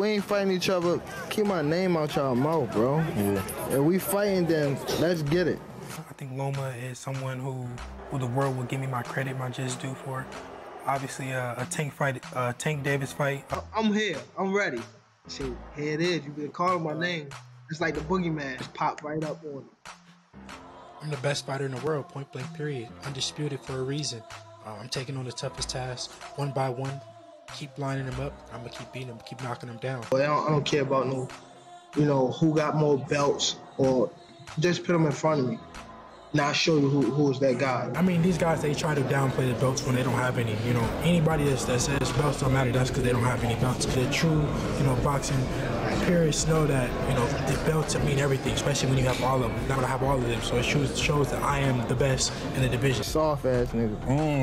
we ain't fighting each other, keep my name out y'all mouth, bro. Yeah. If we fighting, then let's get it. I think Loma is someone who the world will give me my credit, my just due for. Obviously, a Tank Davis fight. I'm here. I'm ready. See, here it is. You've been calling my name. It's like the boogeyman just popped right up on me. I'm the best fighter in the world, point blank period. Undisputed for a reason. I'm taking on the toughest tasks one by one. Keep lining them up. I'm gonna keep beating them, keep knocking them down. I don't care about no, who got more belts, or just put them in front of me. Now I'll show you who's that guy. I mean, these guys, they try to downplay the belts when they don't have any. Anybody that says belts don't matter, that's because they don't have any belts. The true, boxing purists know that, the belts mean everything, especially when you have all of them. Now I have all of them, so it shows that I am the best in the division. Soft ass nigga.